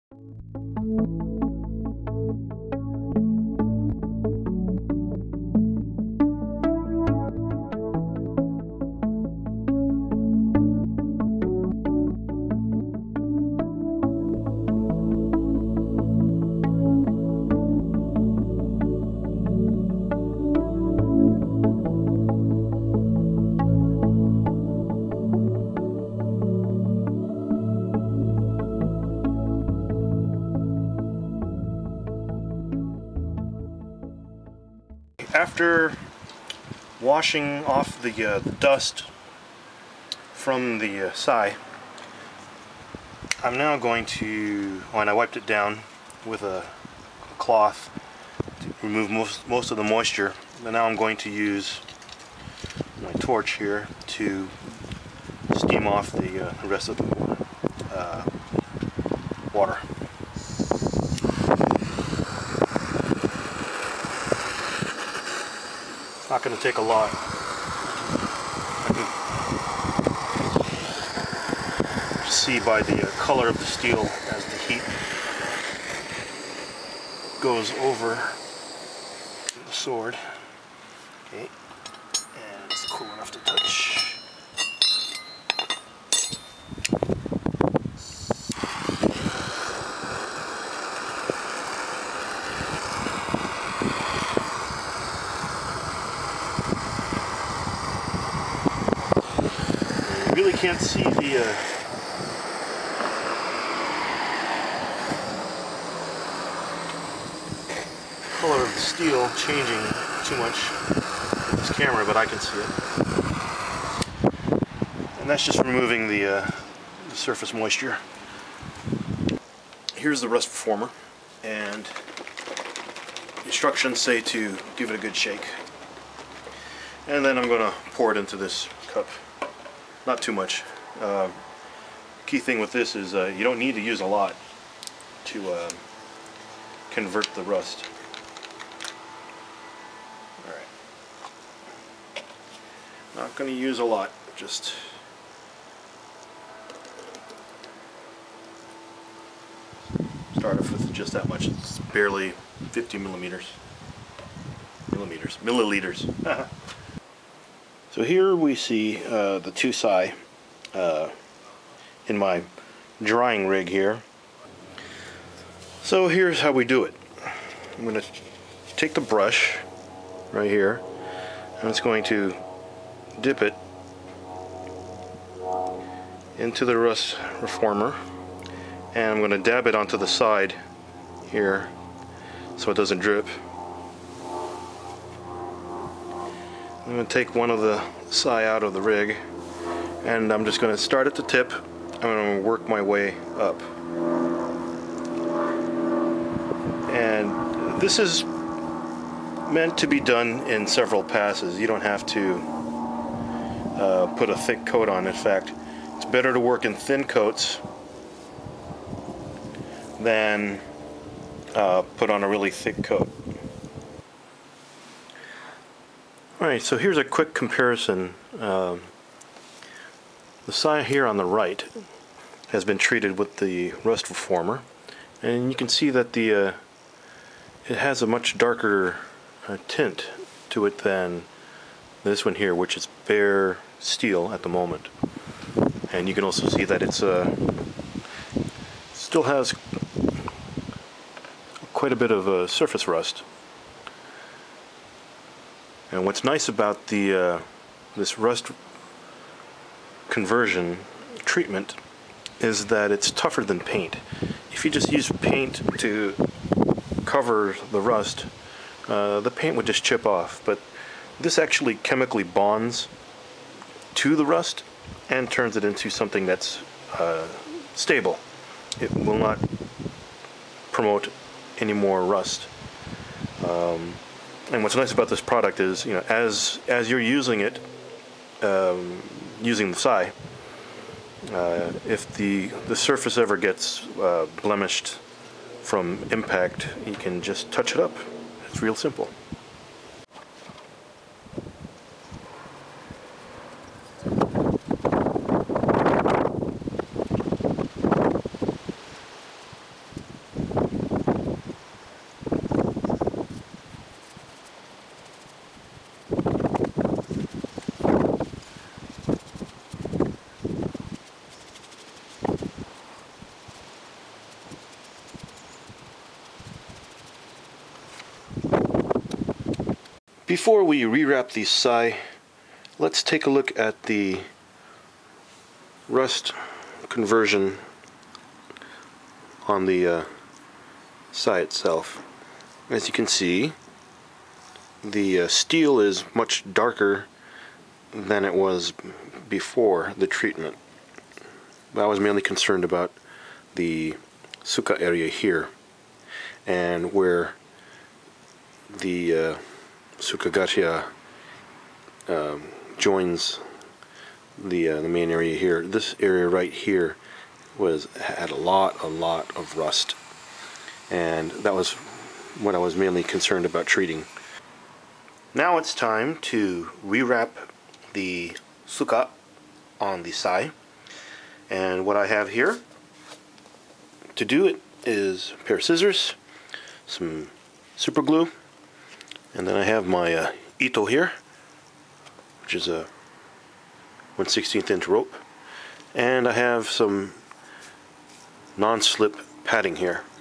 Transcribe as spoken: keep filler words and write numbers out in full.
After washing off the uh, dust from the uh, sai, I'm now going to, when I wiped it down with a, a cloth to remove most, most of the moisture, and now I'm going to use my torch here to steam off the, uh, the rest of the uh, water. Not going to take a lot. I can see by the uh, color of the steel as the heat goes over the sword. Okay, and it's cool enough to touch. Really can't see the uh, color of the steel changing too much in this camera, but I can see it. And that's just removing the, uh, the surface moisture. Here's the rust former, and instructions say to give it a good shake. And then I'm going to pour it into this cup. Not too much. Uh, key thing with this is uh, you don't need to use a lot to uh, convert the rust. Alright. Not going to use a lot, just start off with just that much. It's barely fifty millimeters. Millimeters. Milliliters. So here we see uh, the two sai uh, in my drying rig here. So here's how we do it. I'm going to take the brush right here, and it's going to dip it into the rust reformer, and I'm going to dab it onto the side here so it doesn't drip. I'm going to take one of the sai out of the rig, and I'm just going to start at the tip. I'm going to work my way up. And this is meant to be done in several passes. You don't have to uh, put a thick coat on. In fact, it's better to work in thin coats than uh, put on a really thick coat. Alright, so here's a quick comparison. Um, the sai here on the right has been treated with the rust reformer, and you can see that the uh, it has a much darker uh, tint to it than this one here, which is bare steel at the moment. And you can also see that it's uh, still has quite a bit of uh, surface rust. And what's nice about the uh, this rust conversion treatment is that it's tougher than paint. If you just use paint to cover the rust, uh, the paint would just chip off. But this actually chemically bonds to the rust and turns it into something that's uh, stable. It will not promote any more rust. Um, And what's nice about this product is, you know, as as you're using it, um, using the sai, uh, if the the surface ever gets uh, blemished from impact, you can just touch it up. It's real simple. Before we rewrap the sai, let's take a look at the rust conversion on the uh, sai itself. As you can see, the uh, steel is much darker than it was before the treatment. I was mainly concerned about the suka area here, and where the uh, suka gacha um, joins the uh, the main area here. This area right here was had a lot, a lot of rust, and that was what I was mainly concerned about treating. Now it's time to rewrap the suka on the sai, and what I have here to do it is a pair of scissors, some super glue, and then I have my uh, ito here, which is a one sixteenth inch rope, and I have some non-slip padding here.